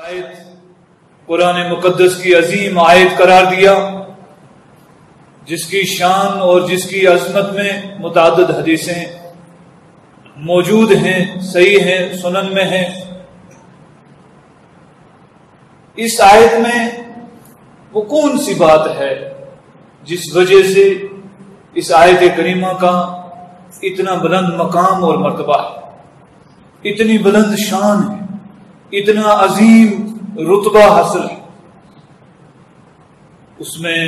آیت قرآن مقدس کی عظیم آیت قرار دیا، جس کی شان اور جس کی عظمت میں متعدد حدیثیں موجود ہیں، صحیح ہیں، سنن میں ہیں۔ اس آیت میں وہ کون سی بات ہے جس وجہ سے اس آیت کریمہ کا اتنا بلند مقام اور مرتبہ ہے، اتنی بلند شان ہے، اتنا عظیم رتبہ حاصل ہے؟ اس میں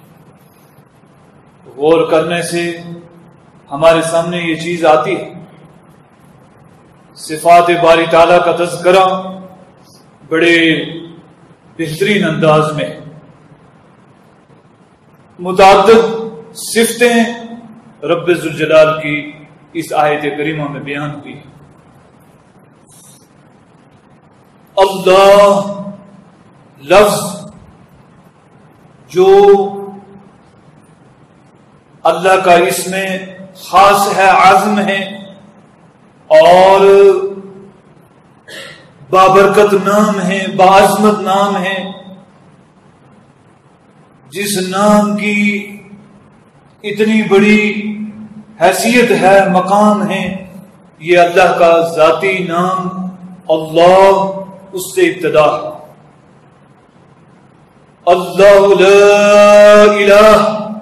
غور کرنے سے ہمارے سامنے یہ چیز آتی ہے، صفات باری تعالیٰ کا تذکرہ بڑے بہترین انداز میں، متعدد صفتیں رب ذوالجلال کی اس آیت کریمہ میں بیان ہوئی ہے۔ اللہ لفظ جو اللہ کا اسم خاص ہے، عظم ہے اور بابرکت نام ہے، باعظمت نام ہے، جس نام کی اتنی بڑی حیثیت ہے، مقام ہے، یہ اللہ کا ذاتی نام اللہ، اس سے ابتدا ہے۔ اللہ لا الہ،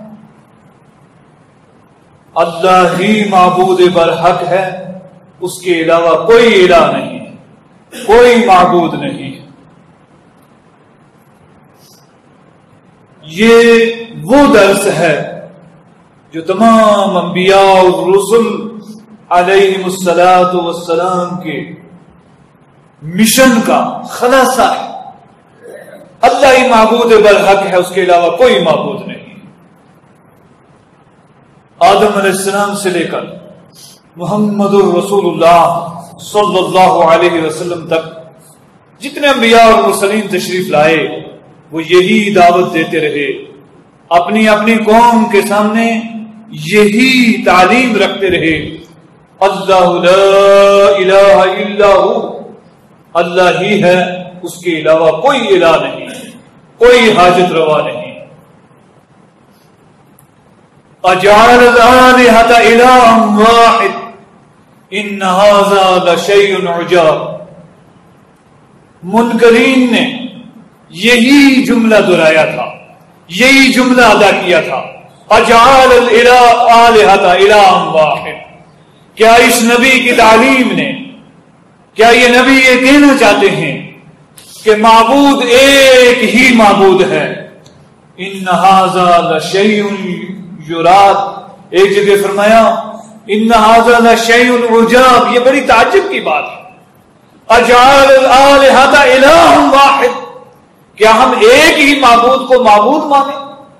اللہ ہی معبود برحق ہے، اس کے علاوہ کوئی الہ نہیں، کوئی معبود نہیں۔ یہ وہ درس ہے جو تمام انبیاء اور رسل علیہم الصلاۃ والسلام کے مشن کا خلاصہ ہے۔ اللہ ہی معبود برحق ہے، اس کے علاوہ کوئی معبود نہیں۔ آدم علیہ السلام سے لے کر محمد الرسول اللہ صلی اللہ علیہ وسلم تک جتنے انبیاء اور مرسلین تشریف لائے، وہ یہی دعوت دیتے رہے، اپنی اپنی قوم کے سامنے یہی تعلیم رکھتے رہے، اللہ لا الہ الا ہو، اللہ ہی ہے، اس کے علاوہ کوئی الہ نہیں، کوئی حاجت روا نہیں۔ اجعل الآلہۃ الہا واحد ان ھذا لشیء عجاب۔ منکرین نے یہی جملہ دہرایا تھا، یہی جملہ ادا کیا تھا، اجعل الآلہۃ الہا واحد۔ کیا اس نبی کی تعلیم نے، کیا یہ نبی یہ کہنا چاہتے ہیں کہ معبود ایک ہی معبود ہے؟ ان ھذا لشیء یراد، ایک جگہ فرمایا ان ھذا لشیء عجاب، یہ بڑی تعجب کی بات ہے۔ اجعل الآلہۃ الہا واحد، کیا ہم ایک ہی معبود کو معبود مانیں؟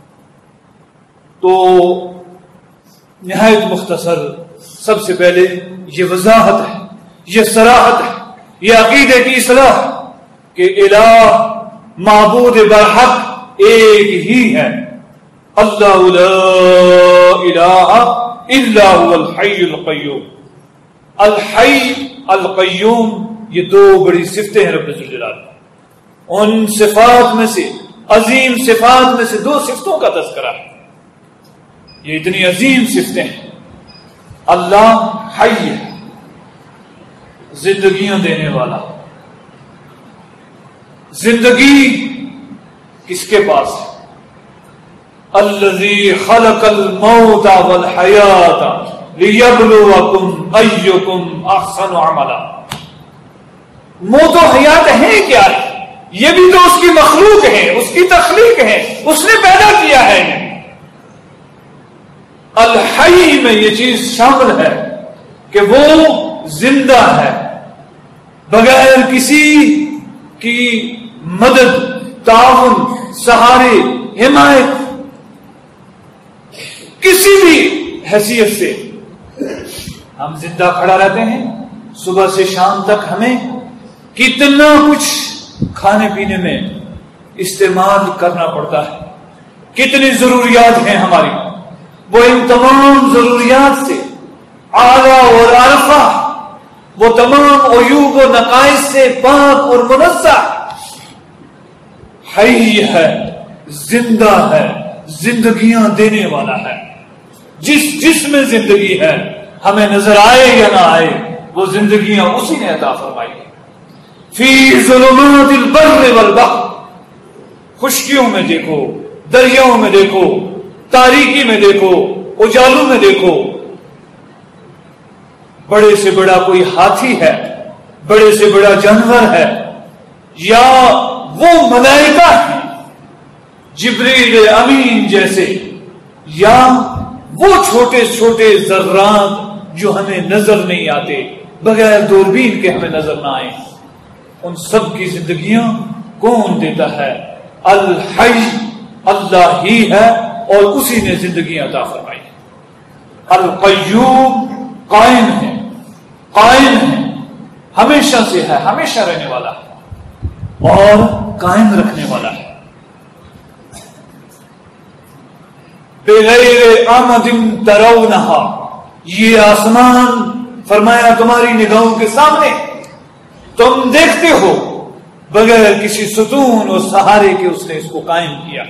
تو نہایت مختصر سب سے پہلے یہ وضاحت ہے، یہ صراحت ہے، یہ عقیدے کی اصلاح کہ الہ معبود برحق ایک ہی ہے، اللہ لا الہ الا هو الحی القیوم۔ الحی القیوم، یہ دو بڑی صفتیں ہیں رب ذوالجلال۔ ان صفات میں سے، عظیم صفات میں سے دو صفتوں کا تذکرہ ہے، یہ اتنی عظیم صفتیں ہیں۔ اللہ حی ہے، زندگیاں دینے والا۔ زندگی کس کے پاس ہے؟ الذی خلق الموت والحیات لیبلوکم ایکم احسن عملا۔ موت و حیات ہیں کیا ہے؟ یہ بھی تو اس کی مخلوق ہے، اس کی تخلیق ہے، اس نے پیدا کیا ہے۔ الحی میں یہ چیز شامل ہے کہ وہ زندہ ہے، بغیر کسی کی مدد، تعاون، سہارے، حمایت، کسی بھی حیثیت سے ہم زندہ کھڑا رہتے ہیں۔ صبح سے شام تک ہمیں کتنا کچھ کھانے پینے میں استعمال کرنا پڑتا ہے، کتنی ضروریات ہیں ہماری، وہ ان تمام ضروریات سے اعلیٰ اور عرفہ، وہ تمام عیوب و نقائص سے پاک اور منزہ حی ہے، زندہ ہے، زندگیاں دینے والا ہے. جس میں زندگی ہے، ہمیں نظر آئے یا نہ آئے، وہ زندگیاں اسی نے عطا فرمائی. فی ظلمات البر والبحر، خشکیوں میں دیکھو، دریاؤں میں دیکھو، تاریکی میں دیکھو، اجالوں میں دیکھو. بڑے سے بڑا کوئی ہاتھی ہے، بڑے سے بڑا جانور ہے، یا وہ ملائکہ ہیں جبریل امین جیسے، یا وہ چھوٹے چھوٹے ذرات جو ہمیں نظر نہیں آتے، بغیر دوربین کے ہمیں نظر نہ آئے. ان سب کی زندگیاں کون دیتا ہے؟ الحی، اللہ ہی ہے، اور اسی نے زندگیاں عطا فرمائی. القیوم، قائم ہے، قائم ہے، ہمیشہ سے ہے، ہمیشہ رہنے والا ہے اور قائم رکھنے والا ہے. بغیر آمد ترونہا، یہ آسمان فرمایا تمہاری نگاہوں کے سامنے، تم دیکھتے ہو، بغیر کسی ستون اور سہارے کے اس نے اس کو قائم کیا.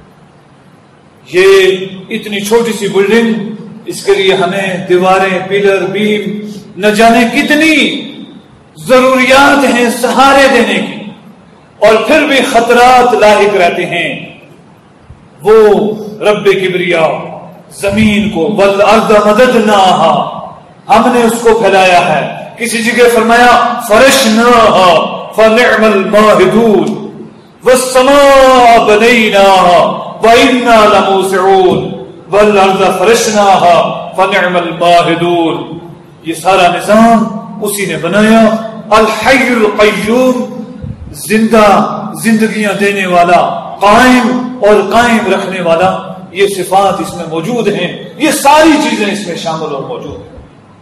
یہ اتنی چھوٹی سی بلڈنگ، اس کے لیے ہمیں دیواریں، پلر، بیم، نہ جانے کتنی ضروریات ہیں سہارے دینے کی، اور پھر بھی خطرات لاحق رہتے ہیں. وہ رب کبریا زمین کو والارض مددناہا، ہم نے اس کو پھیلایا ہے. کسی جگہ فرمایا فرشناہا فنعم الماہدون والسماء بنیناہا وإنا لموسعون والارض فرشناہا فنعم الماہدون. یہ سارا نظام اسی نے بنایا. الحی القیوم، زندہ، زندگیاں دینے والا، قائم اور قائم رکھنے والا، یہ صفات اس میں موجود ہیں. یہ ساری چیزیں اس میں شامل اور موجود ہیں.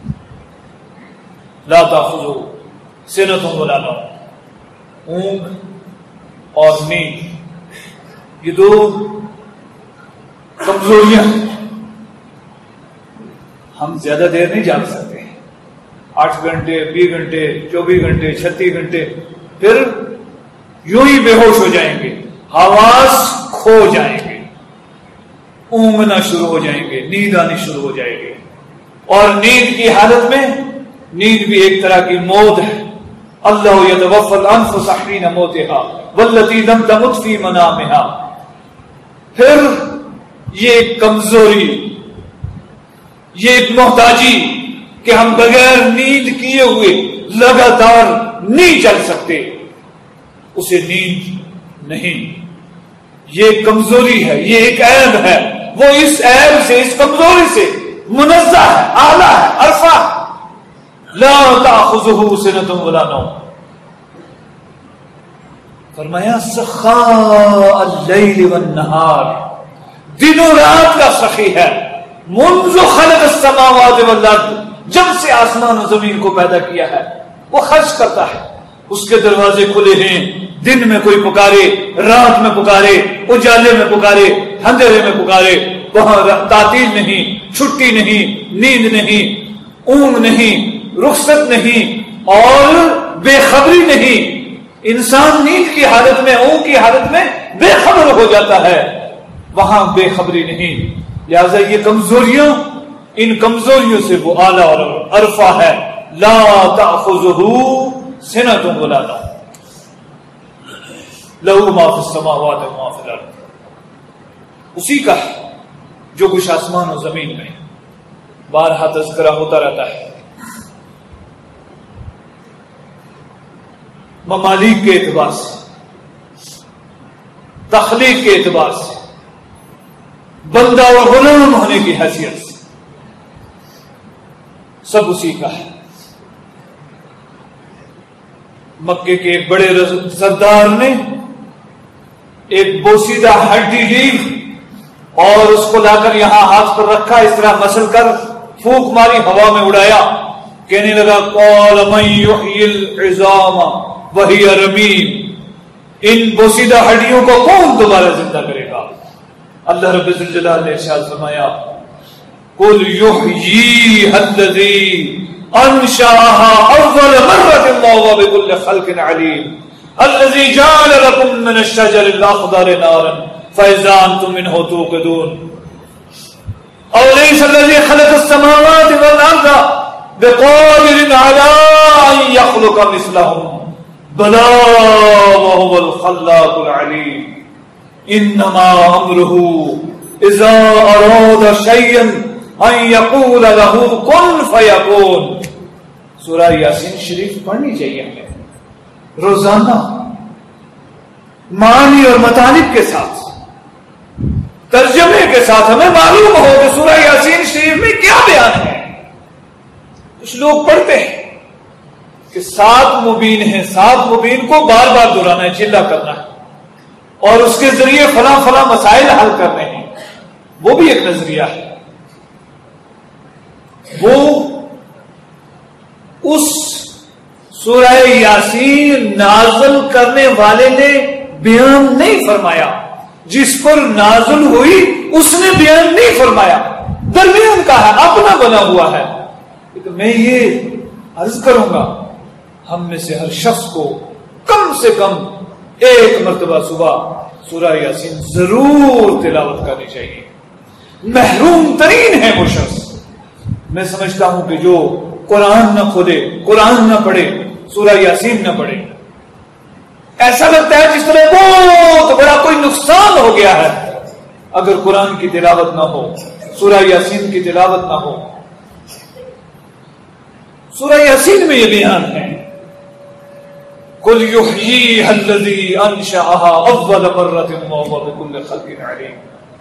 لا تأخذہ سنۃ ولا نوم، اونگ اور نیند، یہ دو کمزوریاں ہیں. ہم زیادہ دیر نہیں جاگ سکتے، 8 گھنٹے، 20 گھنٹے، 24 گھنٹے، 36 گھنٹے، پھر یوں ہی بے ہوش ہو جائیں گے، حواس کھو جائیں گے، اونگنا شروع ہو جائیں گے، نیند آنی شروع ہو جائے گی. اور نیند کی حالت میں، نیند بھی ایک طرح کی موت ہے. اللہ یتوفی الانفس حین موتها والتی لم تمت فی منامها. پھر یہ ایک کمزوری، یہ ایک محتاجی کہ ہم بغیر نیند کیے ہوئے لگاتار نہیں چل سکتے، اسے نیند نہیں. یہ کمزوری ہے، یہ ایک عیب ہے. وہ اس عیب سے، اس کمزوری سے منزہ ہے، اعلیٰ ہے، عرفہ. لا تأخذہ سنۃ ولا نوم. فرمایا سخاء اللیل والنہار، دن و رات کا سخی ہے. منذ خلق السماوات والارض، جب سے آسمان و زمین کو پیدا کیا ہے وہ خرچ کرتا ہے. اس کے دروازے کھلے ہیں، دن میں کوئی پکارے، رات میں پکارے، اجالے میں پکارے، اندھیرے میں پکارے. وہاں تعطیل نہیں، چھٹی نہیں، نیند نہیں، اونگ نہیں، رخصت نہیں اور بے خبری نہیں. انسان نیند کی حالت میں، اونگ کی حالت میں بے خبر ہو جاتا ہے، وہاں بے خبری نہیں. لہذا یہ کمزوریاں، ان کمزوریوں سے وہ اعلیٰ اور عرفہ ہے. لا تأخذہ سنۃ ولا نوم لہ ما فی السماوات وما فی الارض. اسی کا ہے جو کچھ آسمان و زمین میں. بارہا تذکرہ ہوتا رہتا ہے ممالک کے اعتبار سے، تخلیق کے اعتبار سے، بندہ اور غلام ہونے کی حیثیت سے، سب اسی کا ہے. مکے کے ایک بڑے سردار نے ایک بوسیدہ ہڈی لی اور اس کو لا کر یہاں ہاتھ پر رکھا، اس طرح مسل کر پھونک ماری، ہوا میں اڑایا. کہنے لگا قال من یحیی العظام وہی رمیم، ان بوسیدہ ہڈیوں کو کون دوبارہ زندہ کرے گا؟ اللہ رب الجلال نے ارشاد فرمایا قل یحییھا الذی انشأھا اول مرۃ وہو بکل خلق علیم. الذي جعل لكم من الشجر الاخضر نارا فاذا انتم منه توقدون او ليس الذي خلق السماوات والارض بقادر على ان يخلق مثلهم بلى وهو الخلاق العليم انما امره اذا اراد شيئا ان يقول له كن فيكون. سورہ یاسین شریف پڑھنی چاہیے ہمیں روزانہ معنی اور مطالب کے ساتھ، ترجمے کے ساتھ. ہمیں معلوم ہو کہ سورہ یاسین شریف میں کیا بیان ہے. کچھ لوگ پڑھتے ہیں کہ 7 مبین ہیں، 7 مبین کو بار بار دہرانا ہے، چلا کرنا ہے اور اس کے ذریعے فلاں فلاں مسائل حل کرنے ہیں. وہ بھی ایک نظریہ ہے. وہ اس سورہ یاسین نازل کرنے والے نے بیان نہیں فرمایا، جس پر نازل ہوئی اس نے بیان نہیں فرمایا، درمیان کا ہے، اپنا بنا ہوا ہے. لیکن میں یہ عرض کروں گا ہم میں سے ہر شخص کو کم سے کم ایک مرتبہ صبح سورہ یاسین ضرور تلاوت کرنی چاہیے. محروم ترین ہے وہ شخص. میں سمجھتا ہوں کہ جو قرآن نہ کھولے، قرآن نہ پڑھے، سورہ یاسین نہ پڑھے، ایسا لگتا ہے جس طرح بہت بڑا کوئی نقصان ہو گیا ہے اگر قرآن کی تلاوت نہ ہو، سورہ یاسین کی تلاوت نہ ہو. سورہ یاسین میں یہ بیان ہے قُلْ يُحْيِيهَا الَّذِي أَنشَأَهَا أَوَّلَ مَرَّةٍ وَهُوَ بِكُلِّ خَلْقٍ عَلِيمٌ.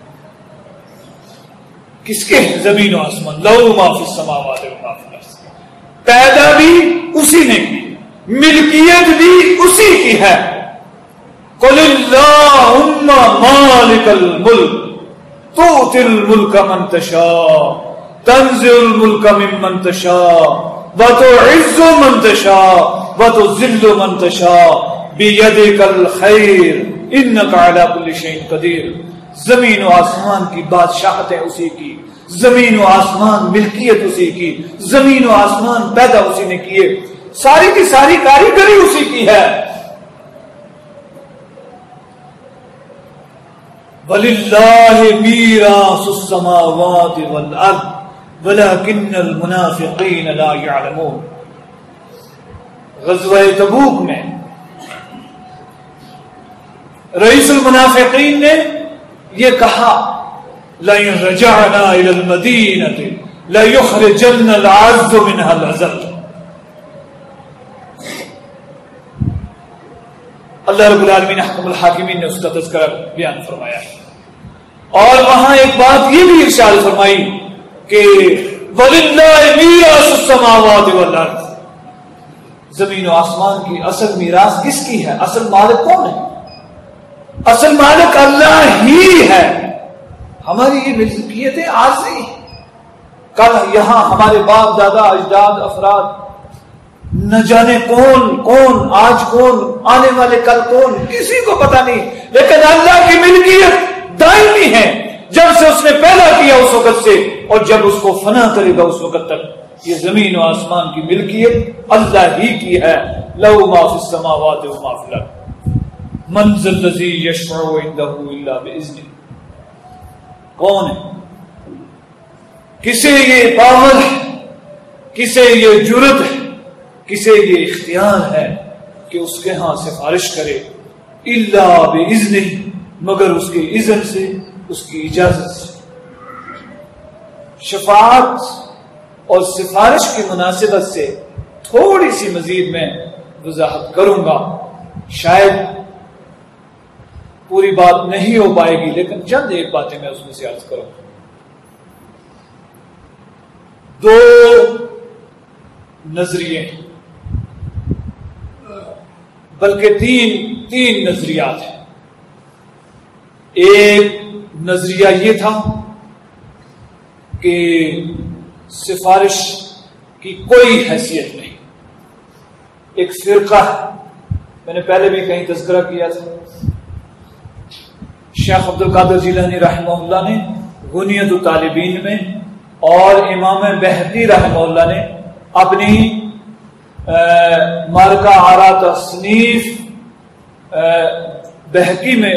کس کے زمین و آسمان، لَهُ مَا فِي السَّمَاوَاتِ وَمَا فِي الْأَرْضِ. پیدا بھی اسی نے کی، ملکیت بھی اسی کی ہے. قُلِ اللَّهُمَّ مَالِكَ الْمُلْكِ تُؤْتِي الْمُلْكَ مَن تَشَاءُ تَنزِعُ الْمُلْكَ مِمَّن تَشَاءُ وَتُعِزُّ مَن تَشَاءُ وَتُذِلُّ مَن تَشَاءُ بِيَدِكَ الْخَيْرُ إِنَّكَ عَلَى كُلِّ شَيْءٍ قَدِيرٌ. زمین و آسمان کی بادشاہت ہے اسی کی، زمین و آسمان ملکیت اسی کی، زمین و آسمان پیدا اسی نے کیے، ساری کی ساری کاریگری اسی کی ہے. وَلِلَّهِ مِيرَاثُ السَّمَاوَاتِ وَالْأَرْضِ وَلَكِنَّ الْمُنَافِقِينَ لَا يَعْلَمُونَ. غزوہ تبوک میں رئیس المنافقین نے یہ کہا لَإِن رَجَعْنَا إِلَى الْمَدِينَةِ لَيُخْرِجَنَّ الْعَزُّ مِنْهَا الْأَذَلَّ. اللہ رب العالمین حکم الحاکمین نے اس کا تذکرہ بیان فرمایا ہے اور وہاں ایک بات یہ بھی ارشاد فرمائی کہ وَلِلَّهِ مِيرَاثُ السَّمَاوَاتِ وَالْأَرْضِ. زمین و آسمان کی اصل میراث کس کی ہے؟ اصل مالک کون ہے؟ اصل مالک اللہ ہی ہے. ہماری یہ ملکیتیں عارضی ہیں. کل یہاں ہمارے باپ دادا اجداد افراد نہ جانے کون آج کون آنے والے کل کون کسی کو پتہ نہیں، لیکن اللہ کی ملکیت دائمی ہے. جب سے اس نے پیدا کیا اس وقت سے اور جب اس کو فنا کرے گا اس وقت تک یہ زمین و آسمان کی ملکیت اللہ ہی کی ہے. لَهُ مَا فِي السَّمَاوَاتِ وَمَا فِي الْأَرْضِ مَنْ ذَا الَّذِي يَشْفَعُ عِندَهُ إِلَّا بِإِذْنِهِ. کون ہے؟ کسے یہ پاور ہے، کسے یہ جرت ہے، کسے یہ اختیار ہے کہ اس کے ہاں سفارش کرے؟ الا بِإِذْنِهِ، مگر اس کے اذن سے، اس کی اجازت سے. شفاعت اور سفارش کی مناسبت سے تھوڑی سی مزید میں وضاحت کروں گا. شاید پوری بات نہیں ہو پائے گی لیکن چند ایک باتیں میں اس میں سے عرض کروں. 2 نظریے بلکہ تین نظریات ہیں. ایک نظریہ یہ تھا کہ سفارش کی کوئی حیثیت نہیں. ایک فرقہ ہے، میں نے پہلے بھی کہیں تذکرہ کیا تھا. شیخ عبد القادر جیلانی رحمہ اللہ نے غنیت الطالبین میں اور امام بہقی رحمہ اللہ نے اپنی مارکہ آرا تصنیف بہقی میں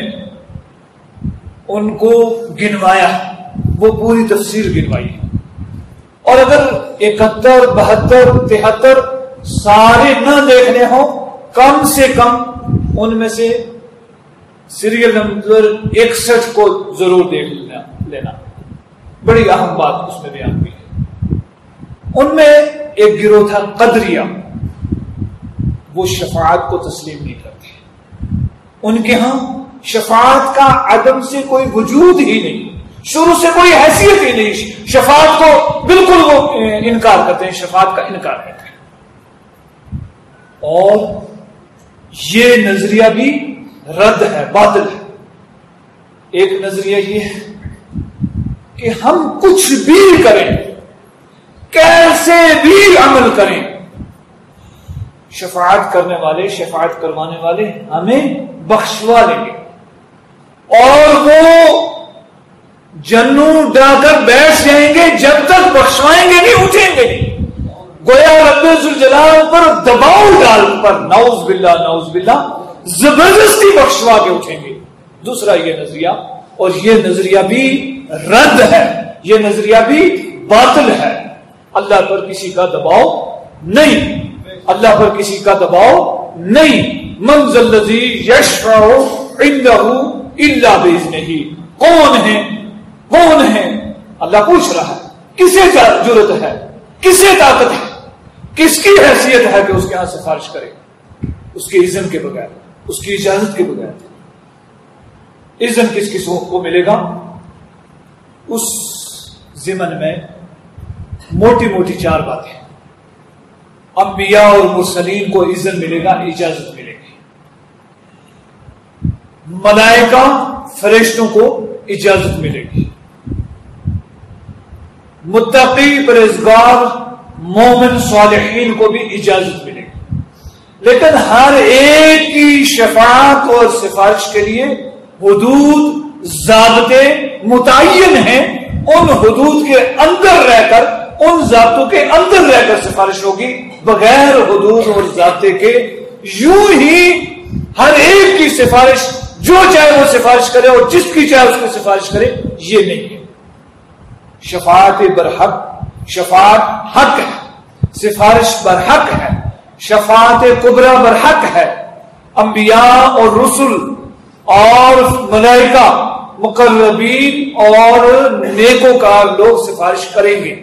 ان کو گنوایا، وہ پوری تفسیر گنوائی، اور اگر 71 72 73 سارے نہ دیکھنے ہوں کم سے کم ان میں سے سیریل نمبر 61 کو ضرور دیکھ لینا، بڑی اہم بات اس میں بیان ہوئی ہے۔ ان میں ایک گروہ تھا قدریہ، وہ شفاعت کو تسلیم نہیں کرتے، ان کے ہاں شفاعت کا عدم سے کوئی وجود ہی نہیں، شروع سے کوئی حیثیت ہی نہیں، شفاعت کو بالکل وہ انکار کرتے ہیں، شفاعت کا انکار کرتے ہیں، اور یہ نظریہ بھی رد ہے، باطل ہے۔ ایک نظریہ یہ ہے کہ ہم کچھ بھی کریں، کیسے بھی عمل کریں، شفاعت کرنے والے، شفاعت کروانے والے ہمیں بخشوا لیں گے، اور وہ جنوں ڈا کر بیٹھ جائیں گے جب تک بخشوائیں گے نہیں، اٹھیں گے نہیں، گویا رب ذوالجلال پر دباؤ ڈال پر، نعوذ باللہ نعوذ باللہ، زبردستی بخشوا کے اٹھیں گے۔ دوسرا یہ نظریہ، اور یہ نظریہ بھی رد ہے، یہ نظریہ بھی باطل ہے، اللہ پر کسی کا دباؤ نہیں، اللہ پر کسی کا دباؤ نہیں۔ من ذا الذی یشفع عندہ الا باذنہ، کون ہے، کون ہے، اللہ پوچھ رہا ہے، کسے جرأت ہے، کسے طاقت ہے، کس کی حیثیت ہے کہ اس کے ہاں سفارش کرے، اس کے اذن کے بغیر، اس کی اجازت کے بغیر۔ اذن کس کس کو ملے گا؟ اس ضمن میں موٹی موٹی 4 باتیں، انبیاء اور مرسلین کو اذن ملے گا، اجازت ملے گی، ملائکہ فرشتوں کو اجازت ملے گی، متقی پرہیزگار مومن صالحین کو بھی اجازت ملے گی، لیکن ہر ایک کی شفاعت اور سفارش کے لیے حدود، ضابطے متعین ہیں، ان حدود کے اندر رہ کر، ان ضابطوں کے اندر رہ کر سفارش ہوگی، بغیر حدود اور ضابطے کے یوں ہی ہر ایک کی سفارش، جو چاہے وہ سفارش کرے اور جس کی چاہے اس کی سفارش کرے، یہ نہیں ہے۔ شفاعت برحق، شفاعت حق ہے، سفارش برحق ہے، شفاعت کبریٰ برحق ہے، انبیاء اور رسل اور ملائکہ، مقربین اور نیکوکار لوگ سفارش کریں گے۔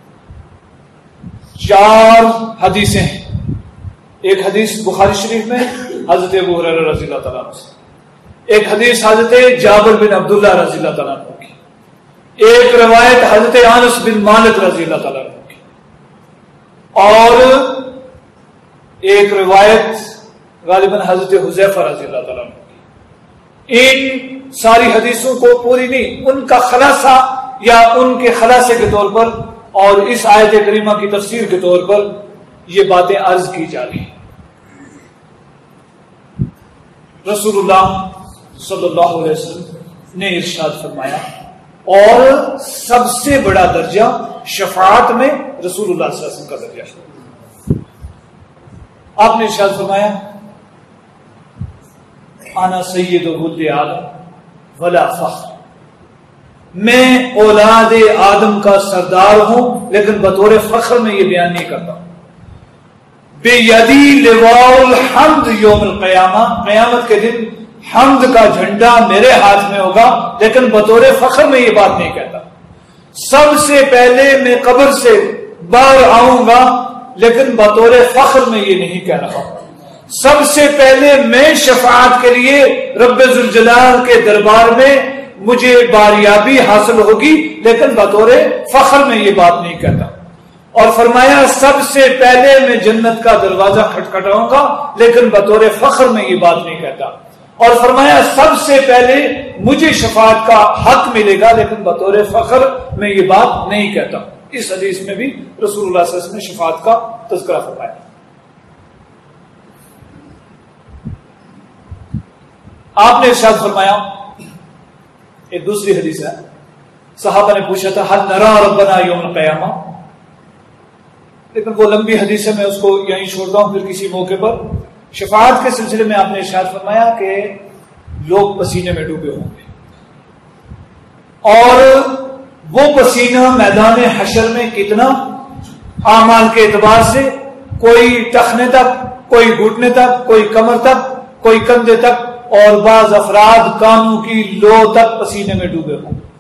4 حدیثیں ہیں، ایک حدیث بخاری شریف میں حضرت ابو ہریرہ رضی اللہ تعالیٰ عنہ سے، ایک حدیث حضرت جابر بن عبداللہ رضی اللہ تعالیٰ عنہ کی، ایک روایت حضرت انس بن مالک رضی اللہ تعالیٰ عنہ کی، اور ایک روایت غالباً حضرت حذیفہ رضی اللہ تعالیٰ عنہ کی۔ ان ساری حدیثوں کو پوری نہیں، ان کا خلاصہ یا ان کے خلاصے کے طور پر اور اس آیت کریمہ کی تفسیر کے طور پر یہ باتیں عرض کی جا رہی ہیں۔ رسول اللہ صلی اللہ علیہ وسلم نے ارشاد فرمایا، اور سب سے بڑا درجہ شفاعت میں رسول اللہ صلی اللہ علیہ وسلم کا درجہ ہے۔ آپ نے ارشاد فرمایا، انا سید ولد آدم ولا فخر، میں اولاد آدم کا سردار ہوں لیکن بطور فخر میں یہ بیان نہیں کرتا۔ بے یدی لواء الحمد یوم القیامہ، قیامت کے دن حمد کا جھنڈا میرے ہاتھ میں ہوگا لیکن بطور فخر میں یہ بات نہیں کہتا۔ سب سے پہلے میں قبر سے باہر آؤں گا لیکن بطور فخر میں یہ نہیں کہہ رہا۔ سب سے پہلے میں شفاعت کے لیے رب ذوالجلال کے دربار میں مجھے باریابی حاصل ہوگی لیکن بطور فخر میں یہ بات نہیں کہتا۔ اور فرمایا سب سے پہلے میں جنت کا دروازہ کھٹکھٹاؤں گا لیکن بطور فخر میں یہ بات نہیں کہتا۔ اور فرمایا سب سے پہلے مجھے شفاعت کا حق ملے گا لیکن بطور فخر میں یہ بات نہیں کہتا۔ اس حدیث میں بھی رسول اللہ صلی اللہ علیہ وسلم نے شفاعت کا تذکرہ فرمایا۔ آپ نے ارشاد فرمایا، ایک دوسری حدیث ہے، صحابہ نے پوچھا تھا حل نرا ربنا یوم القیامہ، لیکن وہ لمبی حدیث ہے، میں اس کو یہیں چھوڑتا ہوں، پھر کسی موقع پر شفاعت کے سلسلے میں آپ نے ارشاد فرمایا کہ لوگ پسینے میں ڈوبے ہوں گے، اور وہ پسینہ میدان حشر میں کتنا؟ اعمال کے اعتبار سے کوئی ٹخنے تک، کوئی گھٹنے تک، کوئی کمر تک، کوئی کندھے تک، اور بعض افراد کانوں کی لو تک پسینے میں ڈوبے ہوں گے۔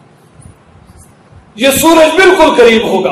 یہ سورج بالکل قریب ہوگا،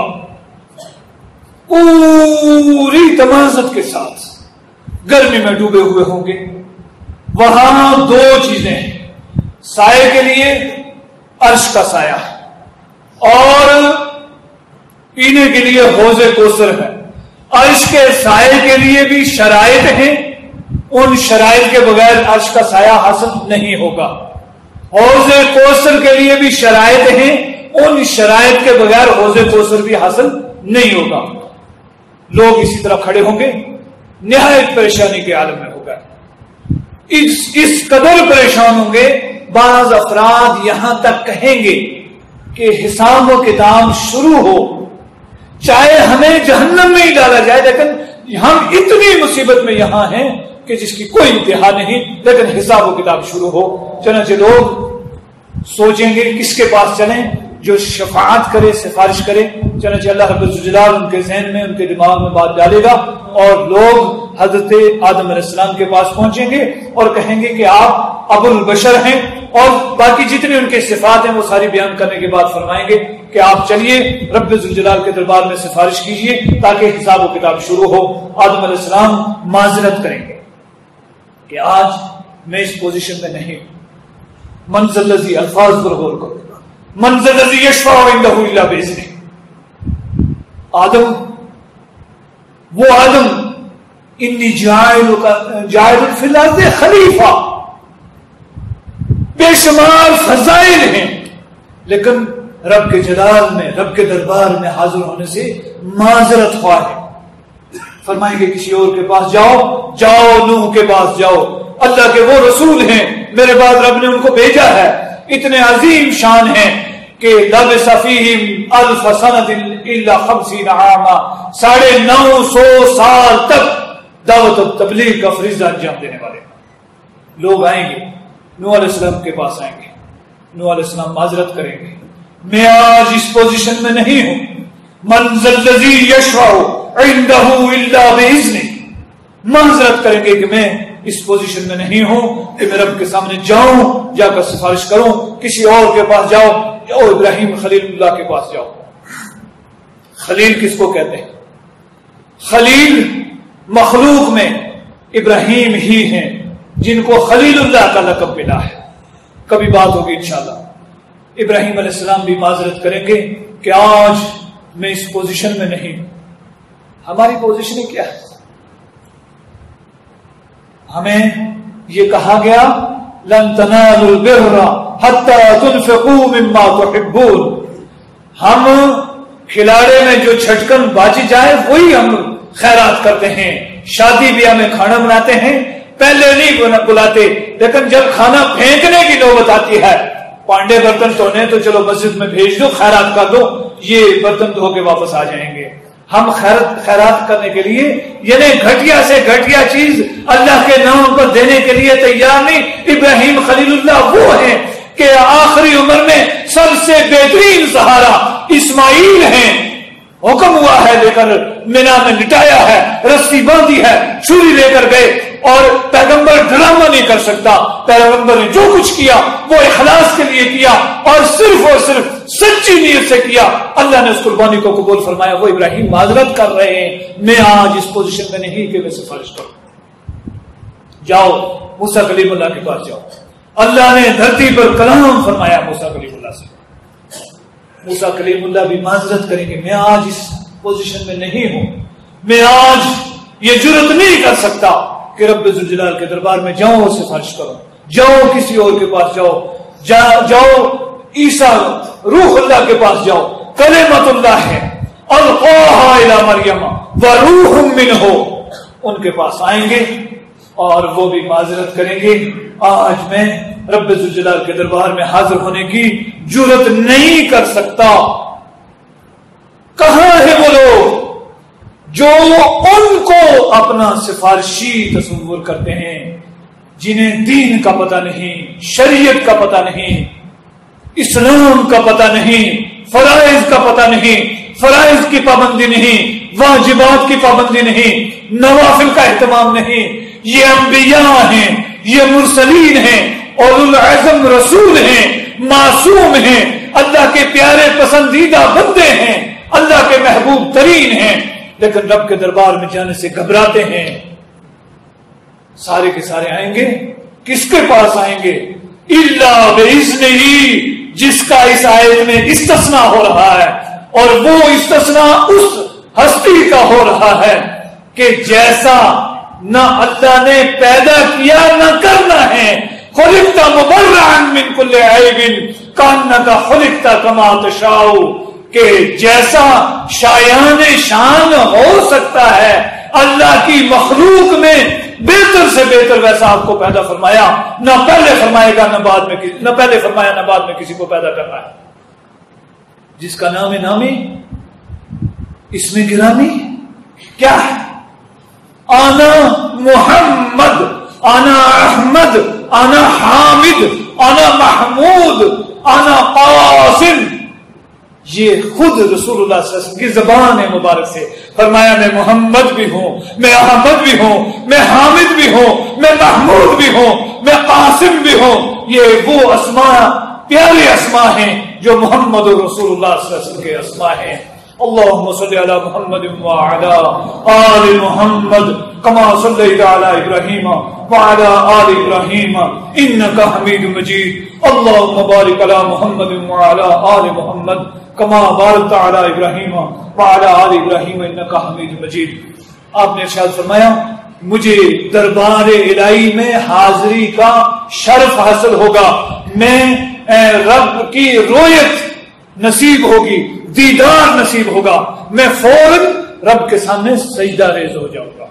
پوری تمازت کے ساتھ گرمی میں ڈوبے ہوئے ہوں گے۔ وہاں دو چیزیں ہیں، سائے کے لیے عرش کا سایہ اور پینے کے لیے حوض کوثر ہے۔ عرش کے سائے کے لیے بھی شرائط ہیں، ان شرائط کے بغیر عرش کا سایہ حاصل نہیں ہوگا۔ حوض کوثر کے لیے بھی شرائط ہیں، ان شرائط کے بغیر حوض کوثر بھی حاصل نہیں ہوگا۔ لوگ اسی طرح کھڑے ہوں گے، نہایت پریشانی کے عالم میں ہوگا، اس قدر پریشان ہوں گے۔ بعض افراد یہاں تک کہیں گے کہ حساب و کتاب شروع ہو، چاہے ہمیں جہنم میں ہی ڈالا جائے، لیکن ہم اتنی مصیبت میں یہاں ہیں کہ جس کی کوئی انتہا نہیں، لیکن حساب و کتاب شروع ہو۔ چنانچہ لوگ سوچیں گے کس کے پاس چلیں؟ جو شفاعت کرے، سفارش کرے۔ چنانچہ اللہ رب الجلال ان کے ذہن میں، ان کے دماغ میں بات ڈالے گا، اور لوگ حضرت آدم علیہ السلام کے پاس پہنچیں گے اور کہیں گے کہ آپ ابو البشر ہیں، اور باقی جتنی ان کے صفات ہیں وہ ساری بیان کرنے کے بعد فرمائیں گے کہ آپ چلیے رب الجلال کے دربار میں سفارش کیجئے تاکہ حساب و کتاب شروع ہو۔ آدم علیہ السلام معذرت کریں گے کہ آج میں اس پوزیشن میں نہیں ہوں۔ منزل الذی، الفاظ پر غور کرو، منزل الذی یشفع عنده الا باذنہ۔ آدم، وہ آدم، انی جاعل فی الارض خلیفہ، بے شمار فضائل ہیں، لیکن رب کے جلال میں، رب کے دربار میں حاضر ہونے سے معذرت خواہ ہے۔ فرمائیں گے کسی اور کے پاس جاؤ، جاؤ نوح کے پاس جاؤ، اللہ کے وہ رسول ہیں، میرے بعد رب نے ان کو بھیجا ہے، اتنے عظیم شان ہیں کہ لبث فیہم الف سنۃ الا 50 عاما، 950 سال تک دعوت و تبلیغ کا فریضہ انجام دینے والے لوگ آئیں گے، نوح علیہ السلام کے پاس آئیں گے۔ نوح علیہ السلام معذرت کریں گے، میں آج اس پوزیشن میں نہیں ہوں۔ منزل الذی یشفع عنده الا باذنہ، معذرت کریں گے کہ میں اس پوزیشن میں نہیں ہوں کہ میں رب کے سامنے جاؤں، جا کر سفارش کروں، کسی اور کے پاس جاؤ، جاؤ ابراہیم خلیل اللہ کے پاس جاؤ۔ خلیل کس کو کہتے ہیں؟ خلیل مخلوق میں ابراہیم ہی ہیں جن کو خلیل اللہ کا لقب ملا ہے۔ کبھی بات ہوگی انشاءاللہ۔ ابراہیم علیہ السلام بھی معذرت کریں گے کہ آج میں اس پوزیشن میں نہیں ہوں۔ ہماری پوزیشن کیا ہے؟ ہمیں یہ کہا گیا لن تنالوا البر حتى تنفقوا مما تحبون، ہم کھلاڑے میں جو چھٹکن باجی جائے وہی ہم خیرات کرتے ہیں، شادی بیاہ میں کھانا بناتے ہیں، پہلے نہیں بلاتے، لیکن جب کھانا پھینکنے کی نوبت آتی ہے، پانڈے برتن دھونے تو چلو مسجد میں بھیج دو، خیرات کر دو، یہ برتن دھو کے واپس آ جائیں گے۔ ہم خیرات کرنے کے لیے، یعنی گھٹیا سے گھٹیا چیز اللہ کے نام پر دینے کے لیے تیار نہیں۔ ابراہیم خلیل اللہ وہ ہیں کہ آخری عمر میں سب سے بہترین سہارا اسماعیل ہیں، حکم ہوا ہے لے کر مینا میں لٹایا ہے، رسی باندھی ہے، چھری لے کر گئے، اور پیغمبر ڈرامہ نہیں کر سکتا، پیغمبر نے جو کچھ کیا وہ اخلاص کے لیے کیا اور صرف سچی نیت سے کیا، اللہ نے اس قربانی کو قبول فرمایا۔ وہ ابراہیم معذرت کر رہے ہیں، میں آج اس پوزیشن میں نہیں کہ میں سفارش کروں۔ جاؤ موسیٰ کلیم اللہ کے پاس جاؤ، اللہ نے دھرتی پر کلام فرمایا موسیٰ کلیم اللہ سے۔ موسیٰ کلیم اللہ بھی معذرت کریں گے، میں آج اس پوزیشن میں نہیں ہوں، میں آج یہ جرت نہیں کر سکتا کہ رب ذوالجلال کے دربار میں جاؤ اور سفارش کرو، جاؤ کسی اور کے پاس جاؤ عیسیٰ روح اللہ کے پاس جاؤ، کلمۃ اللہ ہے، القاها الی مریم وروح منہ، ان کے پاس آئیں گے اور وہ بھی معذرت کریں گے، آج میں رب ذوالجلال کے دربار میں حاضر ہونے کی جرت نہیں کر سکتا۔ کہاں ہے وہ لوگ جو ان کو اپنا سفارشی تصور کرتے ہیں، جنہیں دین کا پتہ نہیں، شریعت کا پتہ نہیں، اسلام کا پتہ نہیں، فرائض کا پتہ نہیں، فرائض کی پابندی نہیں، واجبات کی پابندی نہیں، نوافل کا اہتمام نہیں. یہ انبیاء ہیں، یہ مرسلین ہیں، اولو العزم رسول ہیں، معصوم ہیں، اللہ کے پیارے پسندیدہ بندے ہیں، اللہ کے محبوب ترین ہیں، لیکن رب کے دربار میں جانے سے گھبراتے ہیں. سارے کے سارے آئیں گے، کس کے پاس آئیں گے؟ الا باذنہ، جس کا اس آیت میں استثناء ہو رہا ہے، اور وہ استثناء اس ہستی کا ہو رہا ہے کہ جیسا نہ اللہ نے پیدا کیا نہ کرنا ہے. خلقت مبرعا من کل عیب کانک خلقت کما تشاء، کہ جیسا شایان شان ہو سکتا ہے اللہ کی مخلوق میں بہتر سے بہتر ویسا آپ کو پیدا فرمایا. نہ پہلے فرمائے گا نہ بعد میں، نہ پہلے فرمایا نہ بعد میں کسی کو پیدا کرنا ہے. جس کا نام نامی، اس میں گرامی کیا ہے؟ آنا محمد، آنا احمد، آنا حامد، آنا محمود، آنا قاسم. یہ خود رسول اللہ صلی اللہ علیہ وسلم کی زبان مبارک سے فرمایا میں محمد بھی ہوں، میں احمد بھی ہوں، میں حامد بھی ہوں، میں محمود بھی ہوں، میں قاسم بھی ہوں. یہ وہ اسماء، پیارے اسماء ہیں جو محمد رسول اللہ صلی اللہ علیہ وسلم کے اسماء ہیں. اللهم صل على محمد وعلى آل محمد كما صليت على إبراهيم وعلى آل إبراهيم إنك حميد مجيد. اللهم بارك على محمد وعلى آل محمد كما باركت على إبراهيم وعلى آل إبراهيم إنك حميد مجيد. آپ نے ارشاد فرمایا مجھے دربار الہی میں حاضری کا شرف حاصل ہوگا، میں رب کی رویت نصیب ہوگی، دیدار نصیب ہوگا، میں فوراً رب کے سامنے سجدہ ریز ہو جاؤں گا.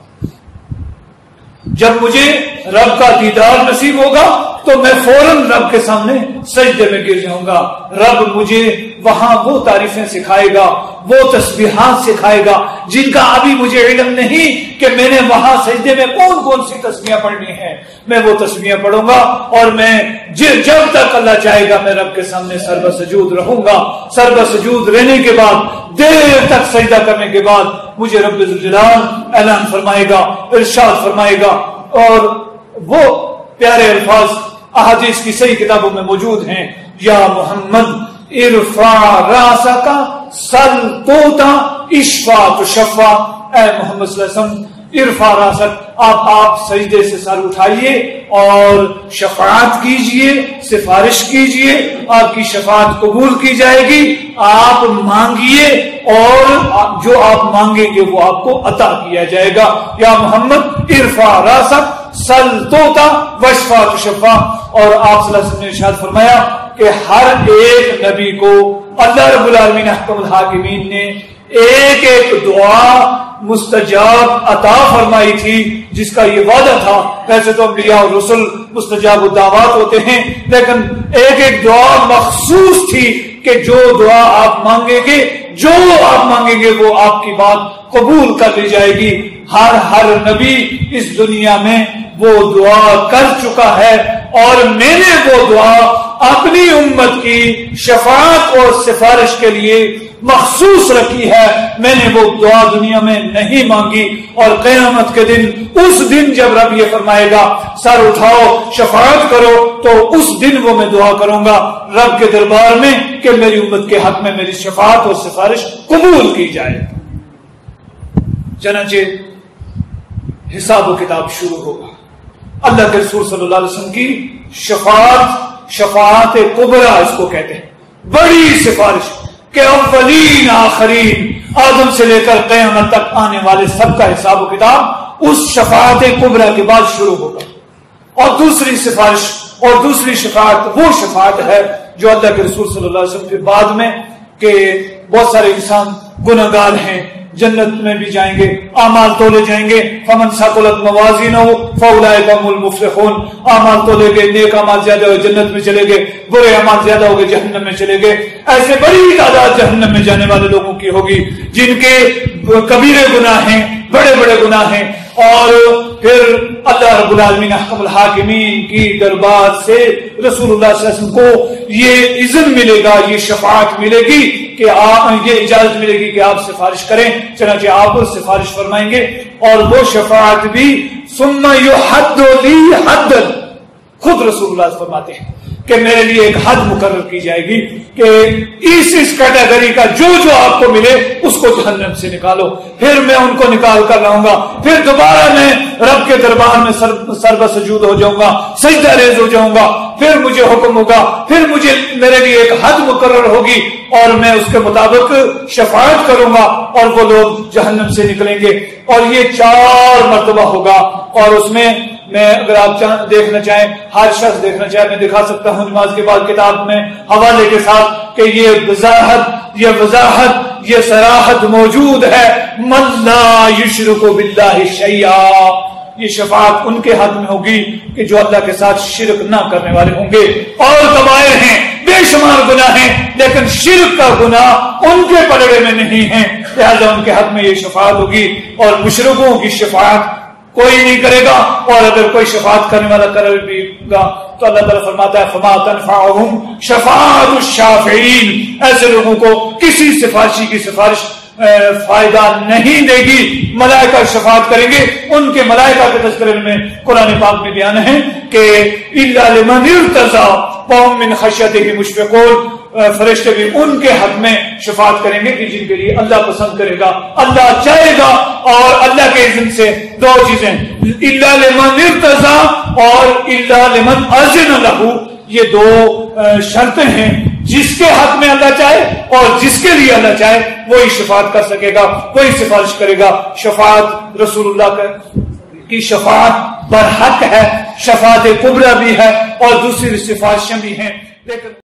جب مجھے رب کا دیدار نصیب ہوگا تو میں فوراً رب کے سامنے سجدے میں گر جاؤں گا. رب مجھے وہاں وہ تعریفیں سکھائے گا، وہ تسبیحات سکھائے گا جن کا ابھی مجھے علم نہیں کہ میں نے وہاں سجدے میں کون کون سی تسبیحیں پڑھنی ہیں. میں وہ تسبیحیں پڑھوں گا اور میں جب تک اللہ چاہے گا میں رب کے سامنے سر بسجود رہوں گا. سر بسجود رہنے کے بعد دیر تک سجدہ کرنے کے بعد مجھے رب ذوالجلال اعلان فرمائے گا، ارشاد فرمائے گا، اور وہ پیارے الفاظ احادیث کی صحیح کتابوں میں موجود ہیں. یا محمد ارفع راسک سل توتا اشفا تشفا. اے محمد صلی اللہ علیہ وسلم ارفع راسک، آپ سجدے سے سر اٹھائیے اور شفاعت کیجئے، سفارش کیجئے، آپ کی شفاعت قبول کی جائے گی. آپ مانگیے اور جو آپ مانگیں گے وہ آپ کو عطا کیا جائے گا. یا محمد ارفع راسک سل توتا واشفا تشفا. اور آپ صلی اللہ علیہ وسلم نے ارشاد فرمایا کہ ہر ایک نبی کو اللہ رب العالمین احکم الحاکمین نے ایک ایک دعا مستجاب عطا فرمائی تھی جس کا یہ وعدہ تھا. ویسے تو انبیاء اور رسل مستجاب الدعوات ہوتے ہیں، لیکن ایک ایک دعا مخصوص تھی کہ جو دعا آپ مانگیں گے، جو آپ مانگیں گے وہ آپ کی بات قبول کر لی جائے گی. ہر نبی اس دنیا میں وہ دعا کر چکا ہے اور میں نے وہ دعا اپنی امت کی شفاعت اور سفارش کے لیے مخصوص رکھی ہے. میں نے وہ دعا دنیا میں نہیں مانگی، اور قیامت کے دن، اس دن جب رب یہ فرمائے گا سر اٹھاؤ شفاعت کرو، تو اس دن وہ میں دعا کروں گا رب کے دربار میں کہ میری امت کے حق میں میری شفاعت اور سفارش قبول کی جائے. چنانچہ حساب و کتاب شروع ہوگا. اللہ کے رسول صلی اللہ علیہ وسلم کی شفاعت کبریٰ اس کو کہتے ہیں، بڑی سفارش کہ اولین آخرین آدم سے لے کر قیامت تک آنے والے سب کا حساب و کتاب اس شفاعت کبریٰ کے بعد شروع ہوگا. اور دوسری سفارش اور دوسری شفاعت وہ شفاعت ہے جو اللہ کے رسول صلی اللہ علیہ وسلم کے بعد میں کہ بہت سارے انسان گناہگار ہیں، جنت میں بھی جائیں گے، اعمال تولے جائیں گے. فمن ثقلت موازینہ فاولئک هم المفلحون. اعمال تولے گئے، نیک اعمال زیادہ ہوئے جنت میں چلے گئے، برے اعمال زیادہ ہو گئے جہنم میں چلے گئے. ایسے بڑی تعداد جہنم میں جانے والے لوگوں کی ہوگی جن کے कबीरे गुनाह हैं, बड़े बड़े गुनाह हैं। और फिर अल्लाह रब्बुल आलमीन अहकमुल हाकिमीन की दरबार से रसूलुल्लाह सल्लल्लाहु अलैहि वसल्लम को ये इज़्न मिलेगा, ये शफाअत मिलेगी कि आप, ये इजाजत मिलेगी कि आप सिफारिश करें, चनाचे आप सिफारिश फरमाएंगे। और वो शफाअत भी सुम्मा युहद्दु ली हद्दन, खुद रसूलुल्लाह फरमाते हैं कि मेरे लिए एक हद मुकर्रर की जाएगी कि इस कैटेगरी का जो जो आपको मिले उसको जहन्नम से निकालो। फिर मैं उनको निकाल कर लाऊंगा, फिर दोबारा मैं रब के दरबार में सरबसजूद हो जाऊंगा, सजदा रेज हो जाऊंगा, फिर मुझे हुक्म होगा, फिर मुझे मेरे लिए एक हद मुकर्रर होगी और मैं उसके मुताबिक शफाअत करूंगा और वो लोग जहन्नम से निकलेंगे। और ये 4 मरतबा होगा। और उसमें मैं, अगर आप देखना चाहें, हर शख्स देखना चाहे, मैं दिखा सकता हूं नमाज के बाद किताब में हवाले के साथ कि ये वजाहत, ये सराहत मौजूद है। मन ला युशरिकु बिल्लाहि शैआ, ये शफाअत उनके हक में होगी कि जो अल्लाह के साथ शिरक ना करने वाले होंगे। और कबायर हैं, बेशुमार गुनाह हैं, लेकिन शिरक का गुनाह उनके पलड़े में नहीं है, लिहाजा उनके हक में ये शफाअत होगी। और मुशरिकों की शफाअत कोई नहीं करेगा, और अगर कोई शफाअत करने वाला करेगा तो अल्लाह ताला फरमाता है फमा तनफअहुम शफाअतुश शाफिईन, ऐसे लोगों को किसी सिफारिशी की सिफारिश फायदा नहीं देगी। मलाइका शफाअत करेंगे, उनके मलाइका के तज़किरे में कुरान पाक में बयान है कि इल्ला लिमन इर्तज़ा वहुम मिन खश्यतिही मुशफिकून, फरिश्ते भी उनके हक में शफाअत करेंगे कि जिनके लिए अल्लाह पसंद करेगा, अल्लाह चाहेगा। और अल्लाह के इज़्न से 2 चीजें, इल्ला लिमन इर्तज़ा और इल्ला लिमन अज़िन लहू, ये 2 शर्तें हैं। जिसके हक में अल्लाह चाहे और जिसके लिए अल्लाह चाहे वही शफाअत कर सकेगा, वही सिफारिश करेगा। शफाअत रसूलुल्लाह की शफाअत बरहक है, शफाअत कुबरा भी है और दूसरी सिफारिशें भी हैं, लेकिन